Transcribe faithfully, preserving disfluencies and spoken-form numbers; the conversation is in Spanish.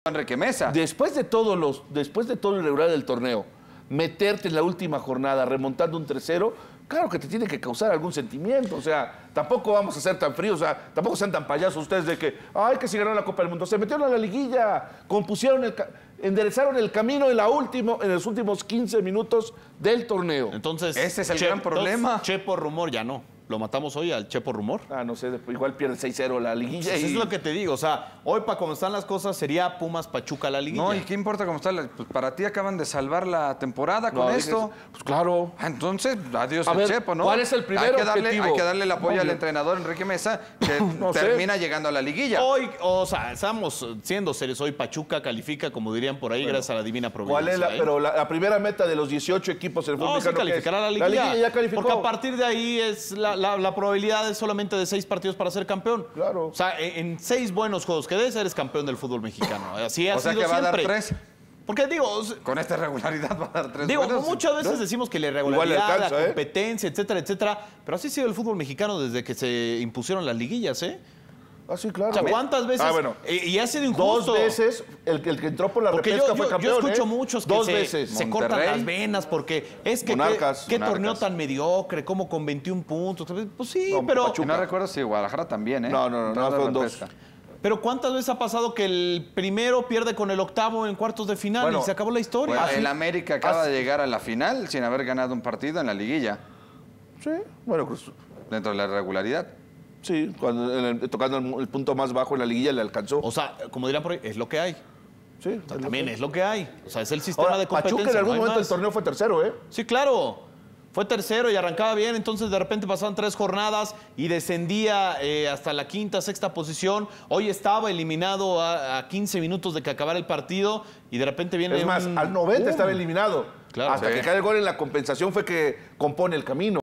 Enrique Mesa. Después de todos los, después de todo el irregular del torneo, meterte en la última jornada remontando un tres cero, claro que te tiene que causar algún sentimiento. O sea, tampoco vamos a ser tan fríos, o sea, tampoco sean tan payasos ustedes de que, ay, que si ganaron la Copa del Mundo. Se metieron a la liguilla, compusieron el, enderezaron el camino en, la último, en los últimos quince minutos del torneo. Entonces, ese es el che, gran problema. Entonces, Chepo Rumor ya no. ¿Lo matamos hoy al Chepo Rumor? Ah, no sé, igual pierde seis cero la liguilla. Pues y... es lo que te digo, o sea, hoy para cómo están las cosas sería Pumas Pachuca la liguilla. No, ¿y qué importa cómo está? La, pues para ti acaban de salvar la temporada con no, esto. Dices, pues claro. Ah, entonces, adiós A el ver, Chepo, ¿no? ¿cuál es el primer hay que darle, objetivo? Hay que darle el apoyo Obvio. al entrenador Enrique Mesa, que No sé. termina llegando a la liguilla. Hoy, o sea, estamos siendo serios, hoy Pachuca califica, como dirían por ahí, bueno, gracias a la divina providencia. ¿Cuál es la, ¿eh? Pero la, la primera meta de los dieciocho equipos en el fútbol No, sí mexicano, calificará a la liguilla. La liguilla ya calificó. Porque a partir de ahí es la, la, la probabilidad es solamente de seis partidos para ser campeón. Claro. O sea, en, en seis buenos juegos que des, eres campeón del fútbol mexicano. Así ha o sea sido que va siempre. a dar tres. Porque digo, Con esta regularidad va a dar tres. digo buenos, muchas veces ¿no? decimos que la irregularidad, alcanza, la ¿eh? competencia, etcétera, etcétera. Pero así ha sido el fútbol mexicano desde que se impusieron las liguillas, ¿eh? Ah, sí, claro. O sea, ¿cuántas veces? Ah, bueno. Y, y ha sido injusto. Dos veces el, el que entró por la Porque repesca yo, fue yo, campeón. yo escucho ¿eh? muchos que Dos se, veces. se cortan Monterrey. las venas porque es que Monarcas, qué, qué Monarcas. torneo tan mediocre, como con veintiún puntos. Pues sí, No, pero, Y no recuerdo si Guadalajara también, ¿eh? No, no, no, Entró no, a la fueron dos. repesca. pero ¿cuántas veces ha pasado que el primero pierde con el octavo en cuartos de final Bueno, y se acabó la historia? Bueno, Así- el América acaba así- de llegar a la final sin haber ganado un partido en la liguilla, Sí, bueno, pues, dentro de la regularidad. sí, cuando, en el- tocando el, el punto más bajo en la liguilla le alcanzó. O sea, como dirían por ahí, es lo que hay. Sí, O sea, también es lo que hay. O sea, es el sistema Ahora, de competencia. Pachuca en algún no hay momento más. el torneo fue tercero, ¿eh? Sí, claro. Fue tercero y arrancaba bien, entonces de repente pasaban tres jornadas y descendía eh, hasta la quinta, sexta posición. Hoy estaba eliminado a, a quince minutos de que acabara el partido y de repente viene Es más, un- al noventa ¡Pum! estaba eliminado. Claro. Hasta Sí. que cae el gol en la compensación fue que compone el camino.